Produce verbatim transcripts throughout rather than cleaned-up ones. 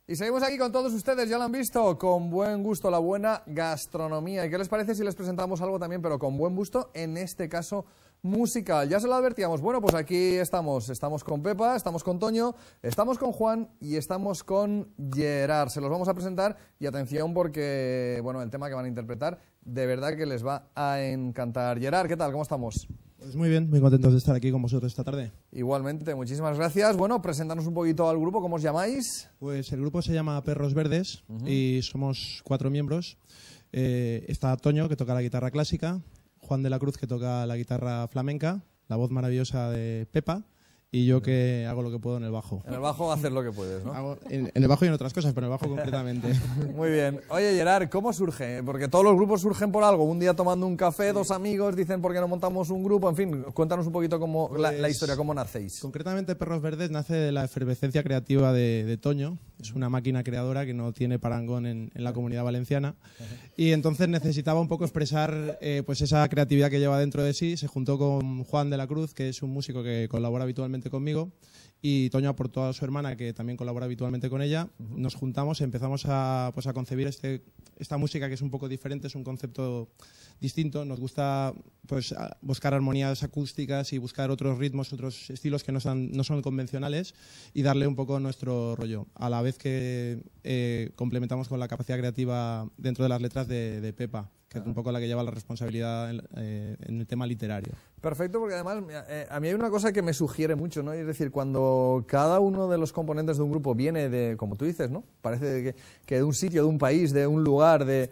Y seguimos aquí con todos ustedes, ya lo han visto, con buen gusto, la buena gastronomía. ¿Y qué les parece si les presentamos algo también, pero con buen gusto, en este caso musical? Ya se lo advertíamos. Bueno, pues aquí estamos, estamos con Pepa, estamos con Toño, estamos con Juan y estamos con Gerard. Se los vamos a presentar y atención porque, bueno, el tema que van a interpretar de verdad que les va a encantar. Gerard, ¿qué tal? ¿Cómo estamos? Pues muy bien, muy contentos de estar aquí con vosotros esta tarde. Igualmente, muchísimas gracias. Bueno, preséntanos un poquito al grupo, ¿cómo os llamáis? Pues el grupo se llama Perros Verdes uh-huh. y somos cuatro miembros. Eh, está Toño, que toca la guitarra clásica, Juan de la Cruz, que toca la guitarra flamenca, la voz maravillosa de Pepa, y yo que hago lo que puedo en el bajo. En el bajo haces lo que puedes, ¿no? Hago en, en el bajo y en otras cosas, pero en el bajo concretamente. Muy bien. Oye, Gerard, ¿cómo surge? Porque todos los grupos surgen por algo. Un día tomando un café, sí. dos amigos dicen ¿por qué no montamos un grupo? En fin, cuéntanos un poquito cómo pues, la, la historia, cómo nacéis. Concretamente, Perros Verdes nace de la efervescencia creativa de, de Toño. Es una máquina creadora que no tiene parangón en, en la comunidad valenciana. Uh-huh. Y entonces necesitaba un poco expresar eh, pues esa creatividad que lleva dentro de sí. Se juntó con Juan de la Cruz, que es un músico que colabora habitualmente conmigo, y Toño aportó a su hermana, que también colabora habitualmente con ella. Uh-huh. Nos juntamos y empezamos a, pues, a concebir este, esta música que es un poco diferente, es un concepto distinto. Nos gusta pues, buscar armonías acústicas y buscar otros ritmos, otros estilos que no son, no son convencionales y darle un poco nuestro rollo, a la vez que eh, complementamos con la capacidad creativa dentro de las letras de, de Pepa, que es un poco la que lleva la responsabilidad en, eh, en el tema literario. Perfecto, porque además eh, a mí hay una cosa que me sugiere mucho, ¿no? Es decir, cuando cada uno de los componentes de un grupo viene de, como tú dices, ¿no? Parece que, que de un sitio, de un país, de un lugar, de,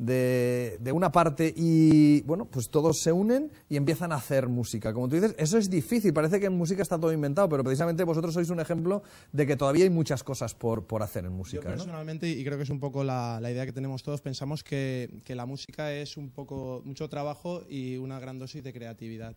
de, de una parte y, bueno, pues todos se unen y empiezan a hacer música. Como tú dices, eso es difícil, parece que en música está todo inventado, pero precisamente vosotros sois un ejemplo de que todavía hay muchas cosas por, por hacer en música. Yo personalmente, ¿no? Y creo que es un poco la, la idea que tenemos todos, pensamos que, que la música es un poco mucho trabajo y una gran dosis de creatividad.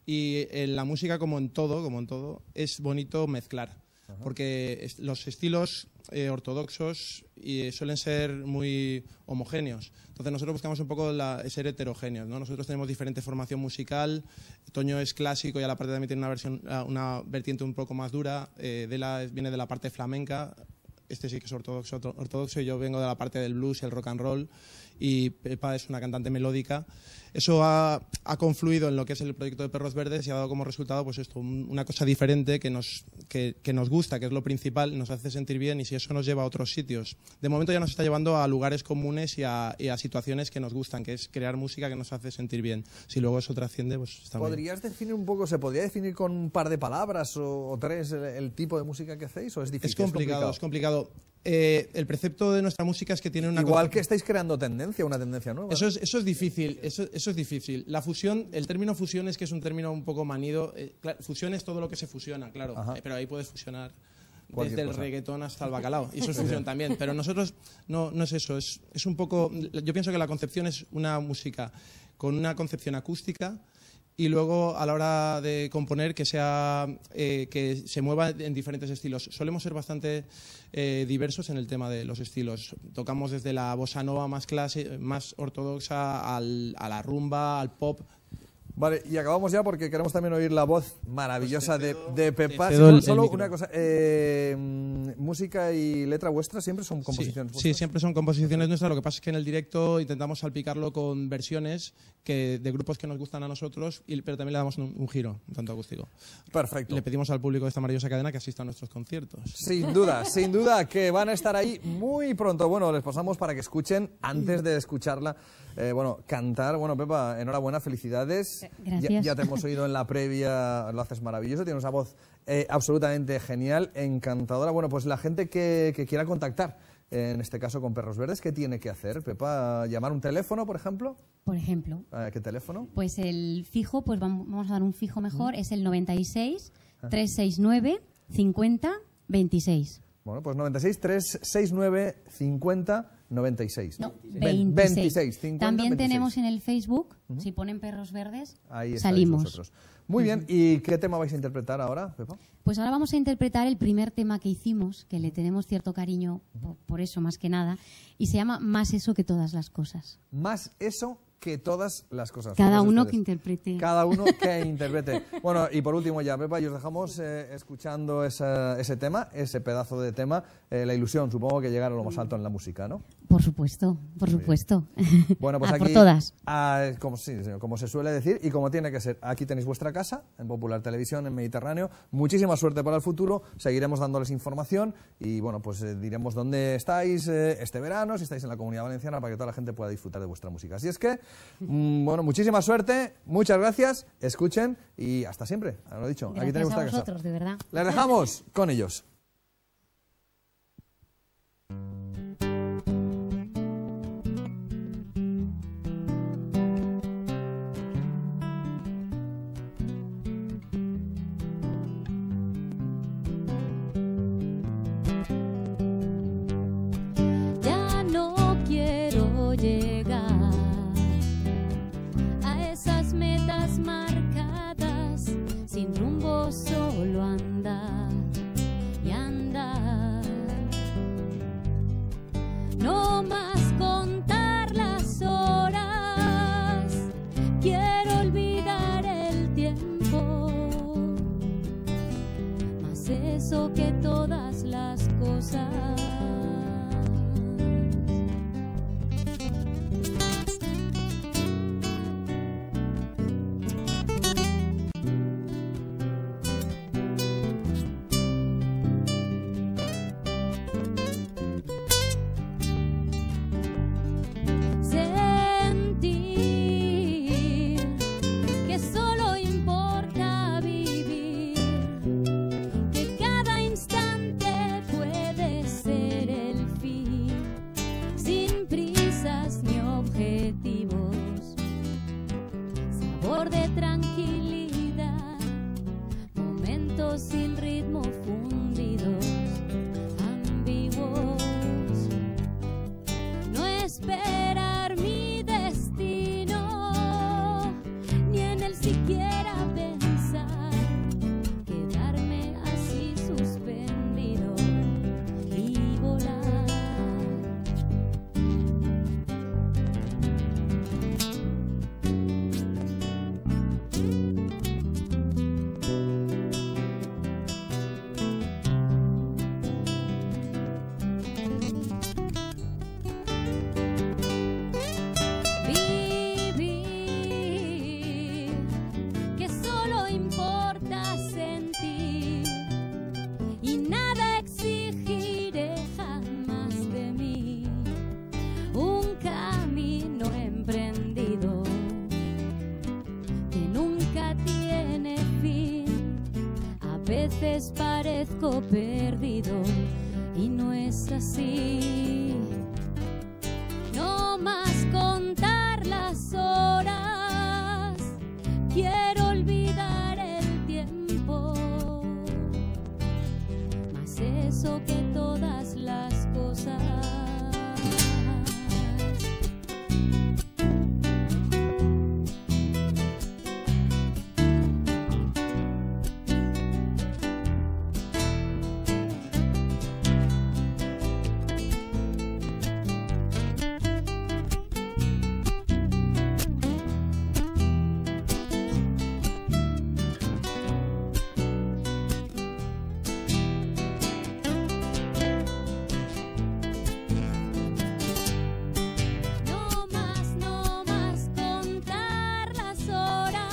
Y en la música, como en todo, como en todo, es bonito mezclar. Ajá. Porque es, los estilos eh, ortodoxos y, suelen ser muy homogéneos. Entonces nosotros buscamos un poco la, ser heterogéneos, ¿no? Nosotros tenemos diferente formación musical. Toño es clásico y a la parte también tiene una, versión, una vertiente un poco más dura. Eh, de la, viene de la parte flamenca. Este sí que es ortodoxo, ortodoxo y yo vengo de la parte del blues y el rock and roll. Y Pepa es una cantante melódica. Eso ha, ha confluido en lo que es el proyecto de Perros Verdes y ha dado como resultado pues esto, un, una cosa diferente que nos, que, que nos gusta, que es lo principal, nos hace sentir bien, y si eso nos lleva a otros sitios. De momento ya nos está llevando a lugares comunes y a, y a situaciones que nos gustan, que es crear música que nos hace sentir bien. Si luego eso trasciende, pues está bien. ¿Podrías definir un poco, se podría definir con un par de palabras o, o tres el, el tipo de música que hacéis, o es difícil? Es complicado, es complicado. Es complicado. Eh, el precepto de nuestra música es que tiene una... Igual que estáis creando tendencia, una tendencia nueva. Eso es, eso es difícil, eso, eso es difícil. La fusión, el término fusión es que es un término un poco manido. Eh, claro, fusión es todo lo que se fusiona, claro, eh, pero ahí puedes fusionar cualquier desde cosa. El reggaetón hasta el bacalao, y eso es fusión también. Pero nosotros no, no es eso, es, es un poco... Yo pienso que la concepción es una música con una concepción acústica, y luego a la hora de componer que sea eh, que se mueva en diferentes estilos. Solemos ser bastante eh, diversos en el tema de los estilos. Tocamos desde la bossa nova más clase, más ortodoxa al, a la rumba, al pop. Vale, y acabamos ya porque queremos también oír la voz maravillosa pues cedo, de, de Pepa. Sí, el, solo el una cosa, eh, música y letra vuestra siempre son composiciones sí, vuestras. Sí, siempre son composiciones nuestras. Lo que pasa es que en el directo intentamos salpicarlo con versiones que, de grupos que nos gustan a nosotros, y, pero también le damos un, un giro, un tanto acústico. Perfecto. Le pedimos al público de esta maravillosa cadena que asista a nuestros conciertos. Sin duda, sin duda que van a estar ahí muy pronto. Bueno, les pasamos para que escuchen, antes de escucharla, eh, bueno, cantar. Bueno, Pepa, enhorabuena, felicidades. Gracias. Ya, ya te hemos oído en la previa, lo haces maravilloso, tienes una voz eh, absolutamente genial, encantadora. Bueno, pues la gente que, que quiera contactar, eh, en este caso con Perros Verdes, ¿qué tiene que hacer, Pepa? ¿Llamar un teléfono, por ejemplo? Por ejemplo. ¿A qué teléfono? Pues el fijo, pues vamos a dar un fijo mejor, ¿Mm? Es el noventa y seis, trescientos sesenta y nueve, cincuenta, veintiséis. Bueno, pues noventa y seis, trescientos sesenta y nueve, cincuenta, noventa y seis. No, veintiséis. veintiséis, cincuenta, También veintiséis. Tenemos en el Facebook, uh-huh. Si ponen Perros Verdes, ahí salimos. Vosotros. Muy bien, ¿y qué tema vais a interpretar ahora, Pepa? Pues ahora vamos a interpretar el primer tema que hicimos, que le tenemos cierto cariño, por, por eso más que nada, y se llama Más eso que todas las cosas. Más eso que todas las cosas. Cada Todos uno ustedes. que interprete. Cada uno que interprete. Bueno, y por último ya, Pepa, y os dejamos eh, escuchando esa, ese tema, ese pedazo de tema, eh, la ilusión, supongo que llegar a lo más alto en la música, ¿no? Por supuesto, por supuesto. Bueno, pues A aquí, por todas. ah, como, sí, como se suele decir y como tiene que ser, aquí tenéis vuestra casa, en Popular Televisión, en Mediterráneo. Muchísima suerte para el futuro, seguiremos dándoles información y bueno, pues eh, diremos dónde estáis eh, este verano, si estáis en la Comunidad Valenciana, para que toda la gente pueda disfrutar de vuestra música. Así es que, mmm, bueno, muchísima suerte, muchas gracias, escuchen y hasta siempre, lo he dicho, Gracias aquí tenéis a vuestra casa. vosotros, de verdad. Les dejamos con ellos. Ya no quiero llegar a esas metas marcadas, sin rumbo, solo andar y andar. No más contar las horas, quiero olvidar el tiempo, más eso que todas las cosas. Sentir que solo importa vivir, que cada instante puede ser el fin, sin prisas ni objetivos, sabor de tranquilidad, momentos sin ritmo fundidos, ambiguos. No esperar mi destino, ni en él siquiera pensar, quedarme así suspendido y volar. Vivir, que solo importa sentir, y nada exigiré jamás de mí. Un camino emprendido que nunca tiene fin. A veces parezco perdido y no es así. No más contar las horas, quiero olvidar el tiempo, más eso que todas las cosas. No más, no más contar las horas,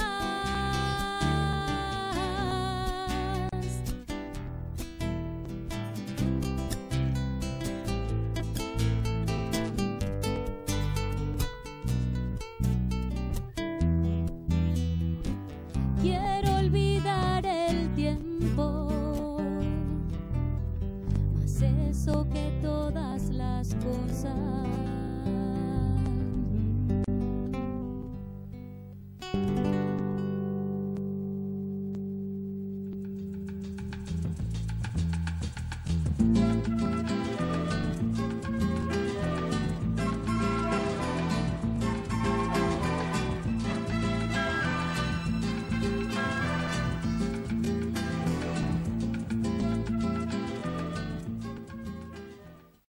quiero olvidar el tiempo, más eso que todas las cosas.